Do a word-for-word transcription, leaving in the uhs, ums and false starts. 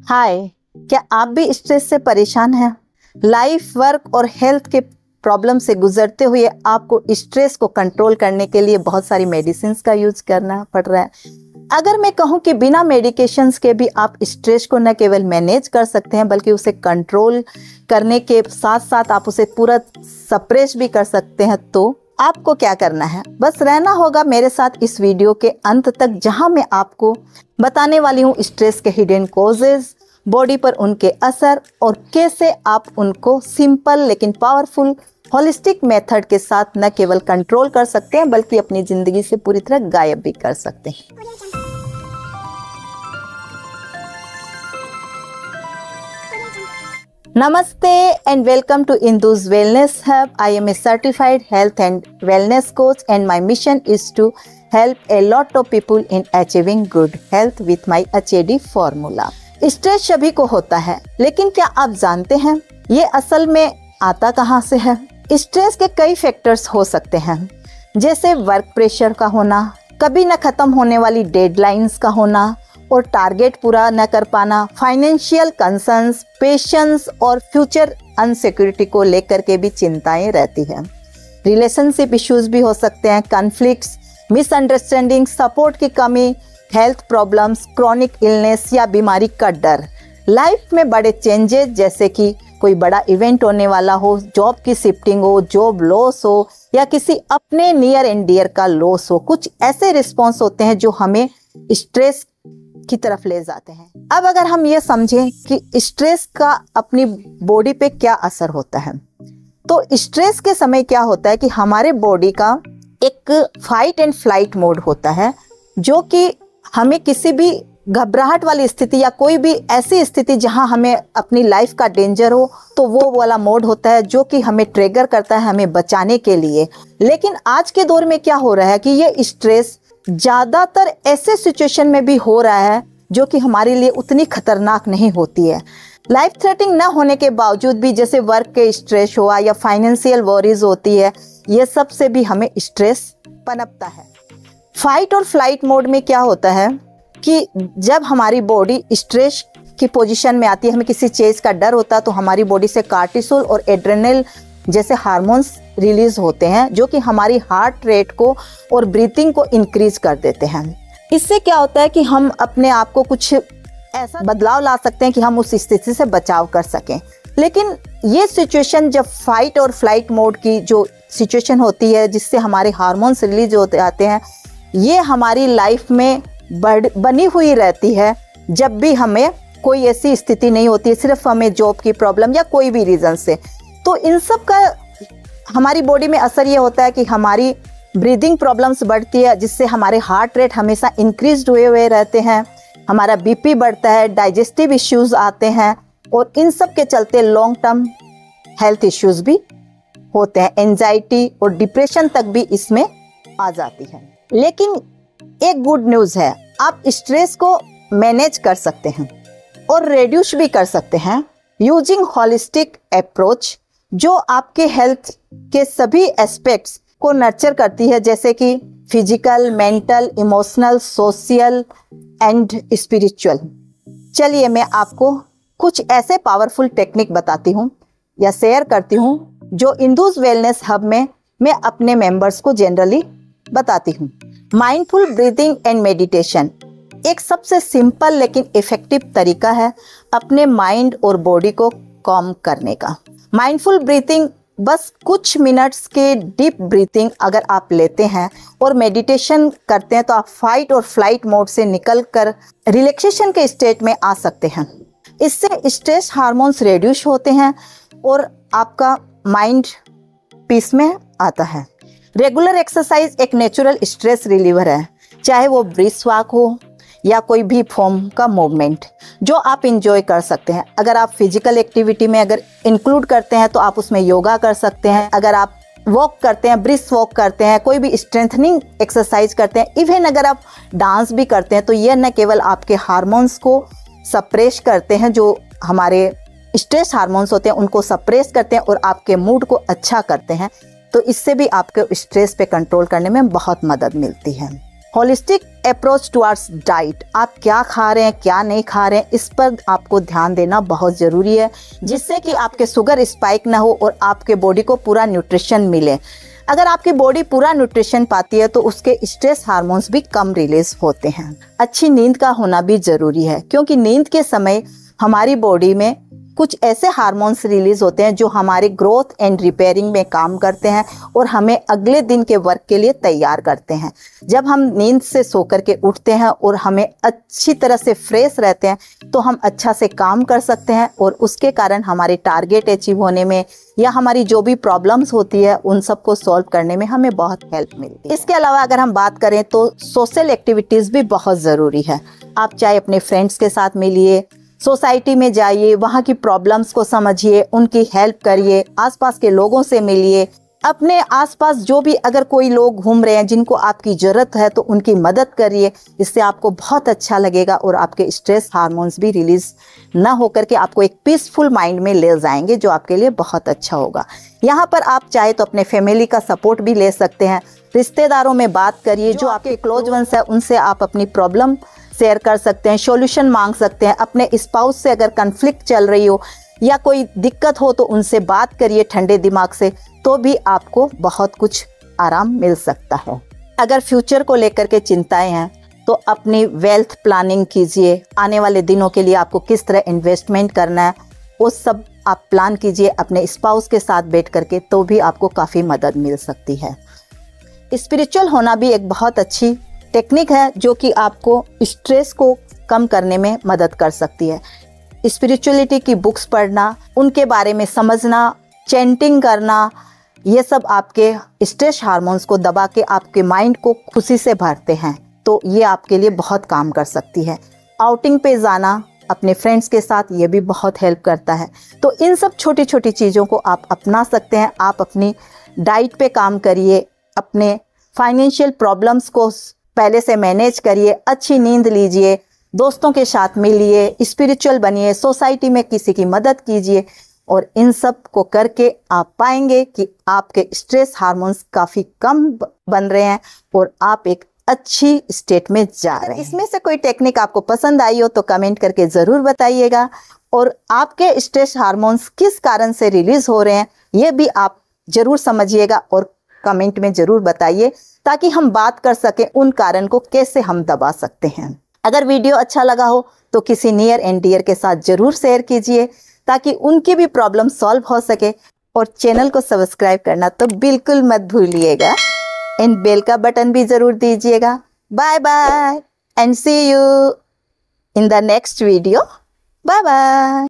हाय, क्या आप भी स्ट्रेस से परेशान हैं? लाइफ, वर्क और हेल्थ के प्रॉब्लम से गुजरते हुए आपको स्ट्रेस को कंट्रोल करने के लिए बहुत सारी मेडिसिन का यूज करना पड़ रहा है। अगर मैं कहूँ कि बिना मेडिकेशंस के भी आप स्ट्रेस को न केवल मैनेज कर सकते हैं बल्कि उसे कंट्रोल करने के साथ साथ आप उसे पूरा सप्रेस भी कर सकते हैं, तो आपको क्या करना है? बस रहना होगा मेरे साथ इस वीडियो के अंत तक, जहां मैं आपको बताने वाली हूँ स्ट्रेस के हिडन कॉजेज, बॉडी पर उनके असर और कैसे आप उनको सिंपल लेकिन पावरफुल होलिस्टिक मेथड के साथ न केवल कंट्रोल कर सकते हैं बल्कि अपनी जिंदगी से पूरी तरह गायब भी कर सकते हैं। Namaste and welcome to Indu's Wellness Hub. I am a certified health and wellness coach and my mission is to help a lot of people in achieving good health with my H A D formula. Stress सभी को होता है, लेकिन क्या आप जानते हैं ये असल में आता कहाँ से है? स्ट्रेस के कई फैक्टर्स हो सकते हैं, जैसे वर्क प्रेशर का होना, कभी न खत्म होने वाली डेडलाइंस का होना और टारगेट पूरा न कर पाना, फाइनेंशियल कंसर्न्स, पेशेंस और फ्यूचर अनसिक्योरिटी को लेकर के भी चिंताएं रहती हैं। रिलेशनशिप इश्यूज भी हो सकते हैं, कॉन्फ्लिक्ट्स, मिसअंडरस्टैंडिंग, सपोर्ट की कमी, हेल्थ प्रॉब्लम्स, क्रॉनिक इलनेस या बीमारी का डर, लाइफ में बड़े चेंजेस जैसे कि कोई बड़ा इवेंट होने वाला हो, जॉब की शिफ्टिंग हो, जॉब लॉस हो या किसी अपने नियर एंड डियर का लॉस हो। कुछ ऐसे रिस्पॉन्स होते हैं जो हमें स्ट्रेस की तरफ ले जाते हैं। अब अगर हम ये समझें कि स्ट्रेस का अपनी बॉडी पे क्या असर होता है, तो स्ट्रेस के समय क्या होता है कि हमारे बॉडी का एक फाइट एंड फ्लाइट मोड होता है, जो कि हमें किसी भी घबराहट वाली स्थिति या कोई भी ऐसी स्थिति जहां हमें अपनी लाइफ का डेंजर हो, तो वो वाला मोड होता है जो कि हमें ट्रिगर करता है हमें बचाने के लिए। लेकिन आज के दौर में क्या हो रहा है कि ये स्ट्रेस ज्यादातर ऐसे सिचुएशन में भी हो रहा है जो कि हमारे लिए उतनी खतरनाक नहीं होती है। लाइफ थ्रेटनिंग न होने के बावजूद भी, जैसे वर्क के स्ट्रेस हुआ या फाइनेंशियल वरीज होती है, ये सब से भी हमें स्ट्रेस पनपता है। फाइट और फ्लाइट मोड में क्या होता है कि जब हमारी बॉडी स्ट्रेस की पोजीशन में आती है, हमें किसी चीज का डर होता है, तो हमारी बॉडी से कार्टिसोल और एड्रेनल जैसे हार्मोन्स रिलीज होते हैं जो कि हमारी हार्ट रेट को और ब्रीथिंग को इंक्रीज कर देते हैं। इससे क्या होता है कि हम अपने आप को कुछ ऐसा बदलाव ला सकते हैं कि हम उस स्थिति से बचाव कर सकें। लेकिन ये सिचुएशन जब फाइट और फ्लाइट मोड की जो सिचुएशन होती है, जिससे हमारे हार्मोन्स रिलीज होते आते हैं, ये हमारी लाइफ में बढ़ बनी हुई रहती है। जब भी हमें कोई ऐसी स्थिति नहीं होती है, सिर्फ हमें जॉब की प्रॉब्लम या कोई भी रीजन से, तो इन सब का हमारी बॉडी में असर ये होता है कि हमारी ब्रीदिंग प्रॉब्लम्स बढ़ती है, जिससे हमारे हार्ट रेट हमेशा इंक्रीज हुए हुए रहते हैं, हमारा बीपी बढ़ता है, डाइजेस्टिव इश्यूज आते हैं और इन सब के चलते लॉन्ग टर्म हेल्थ इश्यूज भी होते हैं। एंजाइटी और डिप्रेशन तक भी इसमें आ जाती है। लेकिन एक गुड न्यूज़ है, आप स्ट्रेस को मैनेज कर सकते हैं और रिड्यूस भी कर सकते हैं यूजिंग होलिस्टिक अप्रोच, जो आपके हेल्थ के सभी एस्पेक्ट्स को नर्चर करती है, जैसे कि physical, mental, emotional, social and spiritual. चलिए मैं आपको कुछ ऐसे पावरफुल टेक्निक बताती हूँ या शेयर करती हूँ जो इंदूज वेलनेस हब में मैं अपने मेंबर्स को जनरली बताती हूँ। माइंडफुल ब्रीदिंग एंड मेडिटेशन एक सबसे सिंपल लेकिन इफेक्टिव तरीका है अपने माइंड और बॉडी को कॉम करने का। माइंडफुल ब्रीथिंग, बस कुछ मिनट्स के डीप ब्रीथिंग अगर आप लेते हैं और मेडिटेशन करते हैं, तो आप फाइट और फ्लाइट मोड से निकलकर रिलैक्सेशन के स्टेट में आ सकते हैं। इससे स्ट्रेस हार्मोन्स रिड्यूस होते हैं और आपका माइंड पीस में आता है। रेगुलर एक्सरसाइज एक नेचुरल स्ट्रेस रिलीवर है, चाहे वो ब्रिस्क वॉक हो या कोई भी फॉर्म का मूवमेंट जो आप इंजॉय कर सकते हैं। अगर आप फिजिकल एक्टिविटी में अगर इंक्लूड करते हैं तो आप उसमें योगा कर सकते हैं। अगर आप वॉक करते हैं, ब्रिस्क वॉक करते हैं, कोई भी स्ट्रेंथनिंग एक्सरसाइज करते हैं, इवन अगर आप डांस भी करते हैं, तो यह न केवल आपके हार्मोन्स को सप्रेस करते हैं, जो हमारे स्ट्रेस हार्मोन्स होते हैं उनको सप्रेस करते हैं और आपके मूड को अच्छा करते हैं, तो इससे भी आपके स्ट्रेस पे कंट्रोल करने में बहुत मदद मिलती है। होलिस्टिक अप्रोच टुवर्ड्स डाइट, आप क्या खा रहे हैं क्या नहीं खा रहे हैं इस पर आपको ध्यान देना बहुत ज़रूरी है, जिससे कि आपके शुगर स्पाइक ना हो और आपके बॉडी को पूरा न्यूट्रिशन मिले। अगर आपकी बॉडी पूरा न्यूट्रिशन पाती है तो उसके स्ट्रेस हार्मोन्स भी कम रिलीज होते हैं। अच्छी नींद का होना भी ज़रूरी है, क्योंकि नींद के समय हमारी बॉडी में कुछ ऐसे हार्मोन्स रिलीज होते हैं जो हमारे ग्रोथ एंड रिपेयरिंग में काम करते हैं और हमें अगले दिन के वर्क के लिए तैयार करते हैं। जब हम नींद से सो कर के उठते हैं और हमें अच्छी तरह से फ्रेश रहते हैं तो हम अच्छा से काम कर सकते हैं और उसके कारण हमारे टारगेट अचीव होने में या हमारी जो भी प्रॉब्लम्स होती है उन सबको सॉल्व करने में हमें बहुत हेल्प मिलती है। इसके अलावा अगर हम बात करें तो सोशल एक्टिविटीज़ भी बहुत ज़रूरी है। आप चाहे अपने फ्रेंड्स के साथ मिलिए, सोसाइटी में जाइए, वहाँ की प्रॉब्लम्स को समझिए, उनकी हेल्प करिए, आसपास के लोगों से मिलिए। अपने आसपास जो भी अगर कोई लोग घूम रहे हैं जिनको आपकी ज़रूरत है तो उनकी मदद करिए। इससे आपको बहुत अच्छा लगेगा और आपके स्ट्रेस हार्मोन्स भी रिलीज ना होकर के आपको एक पीसफुल माइंड में ले जाएंगे, जो आपके लिए बहुत अच्छा होगा। यहाँ पर आप चाहे तो अपने फैमिली का सपोर्ट भी ले सकते हैं। रिश्तेदारों में बात करिए, जो आपके क्लोज वंस है उनसे आप अपनी प्रॉब्लम शेयर कर सकते हैं, सॉल्यूशन मांग सकते हैं। अपने स्पाउस से अगर कन्फ्लिक्ट चल रही हो या कोई दिक्कत हो तो उनसे बात करिए ठंडे दिमाग से, तो भी आपको बहुत कुछ आराम मिल सकता है। अगर फ्यूचर को लेकर के चिंताएं हैं तो अपनी वेल्थ प्लानिंग कीजिए। आने वाले दिनों के लिए आपको किस तरह इन्वेस्टमेंट करना है वो सब आप प्लान कीजिए अपने स्पाउस के साथ बैठ करके, तो भी आपको काफ़ी मदद मिल सकती है। स्पिरिचुअल होना भी एक बहुत अच्छी टेक्निक है जो कि आपको स्ट्रेस को कम करने में मदद कर सकती है। स्पिरिचुअलिटी की बुक्स पढ़ना, उनके बारे में समझना, चैंटिंग करना, ये सब आपके स्ट्रेस हार्मोन्स को दबा के आपके माइंड को खुशी से भरते हैं, तो ये आपके लिए बहुत काम कर सकती है। आउटिंग पे जाना अपने फ्रेंड्स के साथ, ये भी बहुत हेल्प करता है। तो इन सब छोटी छोटी चीज़ों को आप अपना सकते हैं। आप अपनी डाइट पे काम करिए, अपने फाइनेंशियल प्रॉब्लम्स को पहले से मैनेज करिए, अच्छी नींद लीजिए, दोस्तों के साथ मिलिए, स्पिरिचुअल बनिए, सोसाइटी में किसी की मदद कीजिए, और इन सब को करके आप पाएंगे कि आपके स्ट्रेस हार्मोन्स काफ़ी कम बन रहे हैं और आप एक अच्छी स्टेट में जा रहे हैं। इसमें से कोई टेक्निक आपको पसंद आई हो तो कमेंट करके ज़रूर बताइएगा, और आपके स्ट्रेस हार्मोन्स किस कारण से रिलीज हो रहे हैं ये भी आप ज़रूर समझिएगा और कमेंट में ज़रूर बताइए, ताकि हम बात कर सकें उन कारण को कैसे हम दबा सकते हैं। अगर वीडियो अच्छा लगा हो तो किसी नियर एंड डियर के साथ ज़रूर शेयर कीजिए, ताकि उनकी भी प्रॉब्लम सॉल्व हो सके। और चैनल को सब्सक्राइब करना तो बिल्कुल मत भूलिएगा, एंड बेल का बटन भी ज़रूर दीजिएगा। Bye bye and see you in the next video. Bye bye.